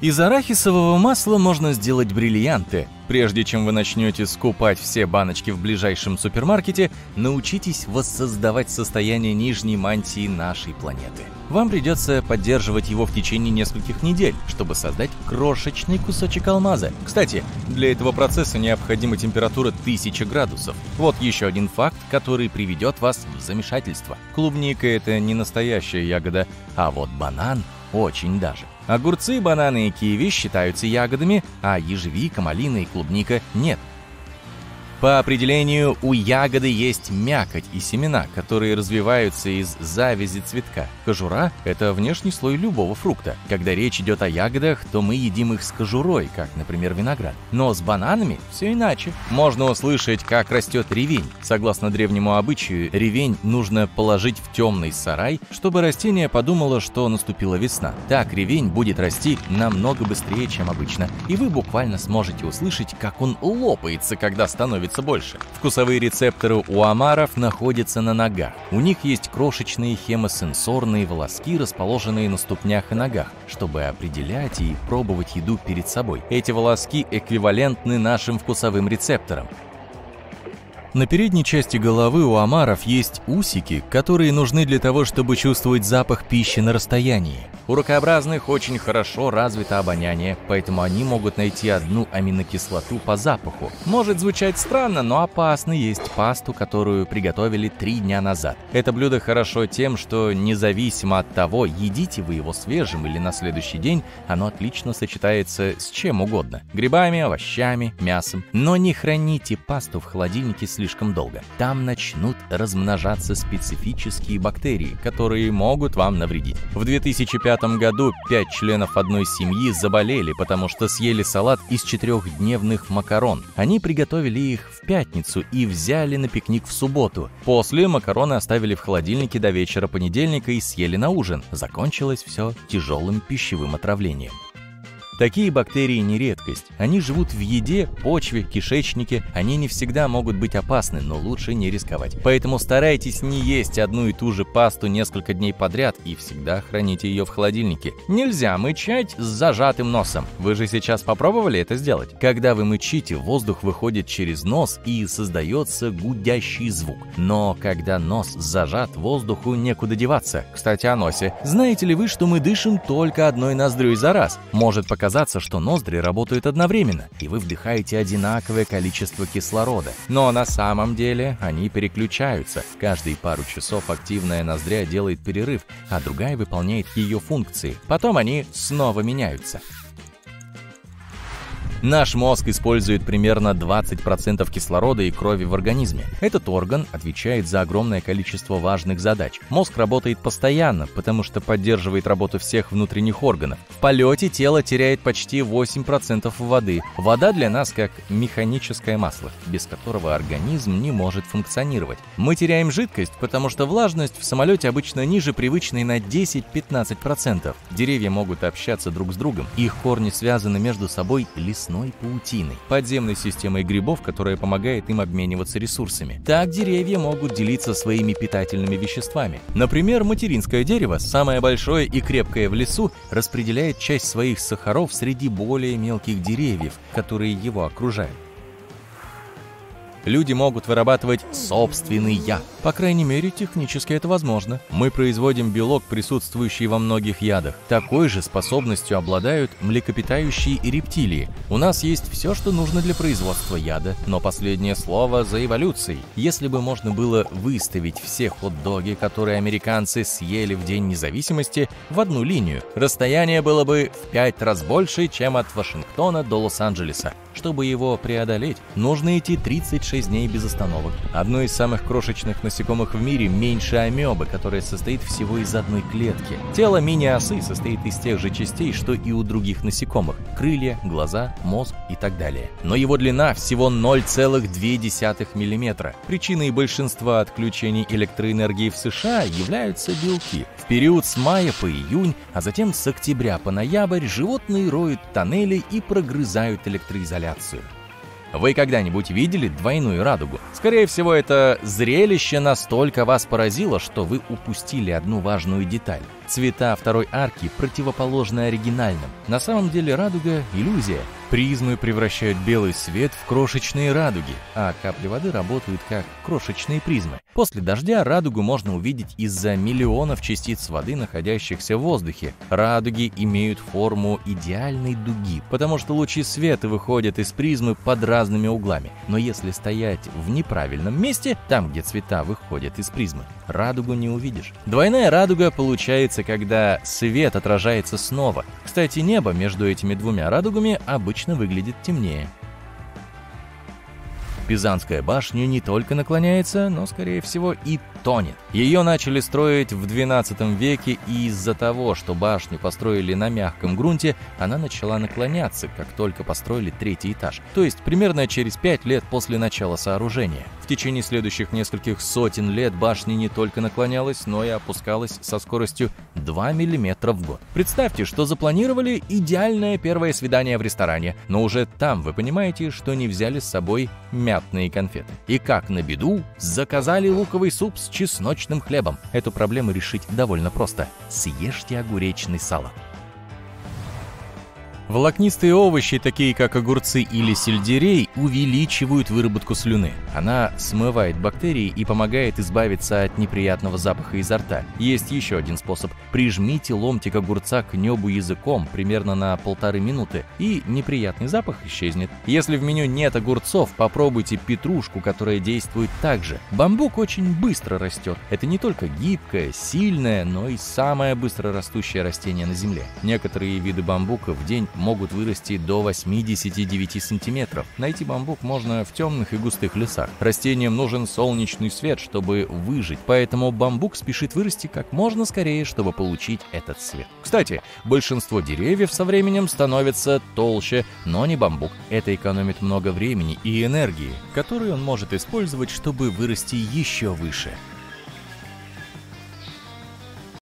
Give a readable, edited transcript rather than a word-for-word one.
Из арахисового масла можно сделать бриллианты. Прежде чем вы начнете скупать все баночки в ближайшем супермаркете, научитесь воссоздавать состояние нижней мантии нашей планеты. Вам придется поддерживать его в течение нескольких недель, чтобы создать крошечный кусочек алмаза. Кстати, для этого процесса необходима температура 1000 градусов. Вот еще один факт, который приведет вас в замешательство. Клубника — это не настоящая ягода, а вот банан — очень даже. Огурцы, бананы и киви считаются ягодами, а ежевика, малина и клубника — нет. По определению, у ягоды есть мякоть и семена, которые развиваются из завязи цветка. Кожура – это внешний слой любого фрукта. Когда речь идет о ягодах, то мы едим их с кожурой, как, например, виноград. Но с бананами все иначе. Можно услышать, как растет ревень. Согласно древнему обычаю, ревень нужно положить в темный сарай, чтобы растение подумало, что наступила весна. Так ревень будет расти намного быстрее, чем обычно, и вы буквально сможете услышать, как он лопается, когда становится больше. Вкусовые рецепторы у омаров находятся на ногах. У них есть крошечные хемосенсорные волоски, расположенные на ступнях и ногах, чтобы определять и пробовать еду перед собой. Эти волоски эквивалентны нашим вкусовым рецепторам. На передней части головы у омаров есть усики, которые нужны для того, чтобы чувствовать запах пищи на расстоянии. У ракообразных очень хорошо развито обоняние, поэтому они могут найти одну аминокислоту по запаху. Может звучать странно, но опасно есть пасту, которую приготовили 3 дня назад. Это блюдо хорошо тем, что независимо от того, едите вы его свежим или на следующий день, оно отлично сочетается с чем угодно – грибами, овощами, мясом. Но не храните пасту в холодильнике слишком долго. Там начнут размножаться специфические бактерии, которые могут вам навредить. В 2005 году 5 членов одной семьи заболели, потому что съели салат из 4-дневных макарон. Они приготовили их в пятницу и взяли на пикник в субботу. После макароны оставили в холодильнике до вечера понедельника и съели на ужин. Закончилось все тяжелым пищевым отравлением. Такие бактерии не редкость. Они живут в еде, почве, кишечнике. Они не всегда могут быть опасны, но лучше не рисковать. Поэтому старайтесь не есть одну и ту же пасту несколько дней подряд и всегда храните ее в холодильнике. Нельзя мычать с зажатым носом. Вы же сейчас попробовали это сделать? Когда вы мычите, воздух выходит через нос и создается гудящий звук. Но когда нос зажат, воздуху некуда деваться. Кстати, о носе. Знаете ли вы, что мы дышим только одной ноздрёй за раз? Может показаться, что ноздри работают одновременно, и вы вдыхаете одинаковое количество кислорода. Но на самом деле они переключаются. Каждые пару часов активная ноздря делает перерыв, а другая выполняет ее функции. Потом они снова меняются. Наш мозг использует примерно 20% кислорода и крови в организме. Этот орган отвечает за огромное количество важных задач. Мозг работает постоянно, потому что поддерживает работу всех внутренних органов. В полете тело теряет почти 8% воды. Вода для нас как механическое масло, без которого организм не может функционировать. Мы теряем жидкость, потому что влажность в самолете обычно ниже привычной на 10-15%. Деревья могут общаться друг с другом. Их корни связаны между собой лесной паутиной, подземной системой грибов, которая помогает им обмениваться ресурсами. Так деревья могут делиться своими питательными веществами. Например, материнское дерево, самое большое и крепкое в лесу, распределяет часть своих сахаров среди более мелких деревьев, которые его окружают. Люди могут вырабатывать собственный яд. По крайней мере, технически это возможно. Мы производим белок, присутствующий во многих ядах. Такой же способностью обладают млекопитающие и рептилии. У нас есть все, что нужно для производства яда, но последнее слово за эволюцией. Если бы можно было выставить все хот-доги, которые американцы съели в День независимости, в одну линию, расстояние было бы в 5 раз больше, чем от Вашингтона до Лос-Анджелеса. Чтобы его преодолеть, нужно идти 36 дней без остановок. Одно из самых крошечных насекомых в мире меньше амебы, которая состоит всего из одной клетки. Тело мини-осы состоит из тех же частей, что и у других насекомых: крылья, глаза, мозг и так далее. Но его длина всего 0,2 мм. Причиной большинства отключений электроэнергии в США являются белки. В период с мая по июнь, а затем с октября по ноябрь животные роют тоннели и прогрызают электроизоляцию. Вы когда-нибудь видели двойную радугу? Скорее всего, это зрелище настолько вас поразило, что вы упустили одну важную деталь. Цвета второй арки противоположны оригинальным. На самом деле радуга — иллюзия. Призмы превращают белый свет в крошечные радуги, а капли воды работают как крошечные призмы. После дождя радугу можно увидеть из-за миллионов частиц воды, находящихся в воздухе. Радуги имеют форму идеальной дуги, потому что лучи света выходят из призмы под разными углами. Но если стоять в неправильном месте, там, где цвета выходят из призмы, радугу не увидишь. Двойная радуга получается, когда свет отражается снова. Кстати, небо между этими двумя радугами обычно выглядит темнее. Пизанская башня не только наклоняется, но, скорее всего, и тонет. Ее начали строить в XII веке, и из-за того, что башню построили на мягком грунте, она начала наклоняться, как только построили третий этаж, то есть примерно через 5 лет после начала сооружения. В течение следующих нескольких сотен лет башня не только наклонялась, но и опускалась со скоростью 2 мм в год. Представьте, что запланировали идеальное первое свидание в ресторане, но уже там вы понимаете, что не взяли с собой мятные конфеты. И как на беду, заказали луковый суп с чесночным хлебом. Эту проблему решить довольно просто. Съешьте огуречный салат. Волокнистые овощи, такие как огурцы или сельдерей, увеличивают выработку слюны. Она смывает бактерии и помогает избавиться от неприятного запаха изо рта. Есть еще один способ. Прижмите ломтик огурца к небу языком примерно на 1,5 минуты, и неприятный запах исчезнет. Если в меню нет огурцов, попробуйте петрушку, которая действует так же. Бамбук очень быстро растет. Это не только гибкое, сильное, но и самое быстрорастущее растение на Земле. Некоторые виды бамбука в день могут вырасти до 89 сантиметров. Найти бамбук можно в темных и густых лесах. Растениям нужен солнечный свет, чтобы выжить, поэтому бамбук спешит вырасти как можно скорее, чтобы получить этот свет. Кстати, большинство деревьев со временем становятся толще, но не бамбук. Это экономит много времени и энергии, которую он может использовать, чтобы вырасти еще выше.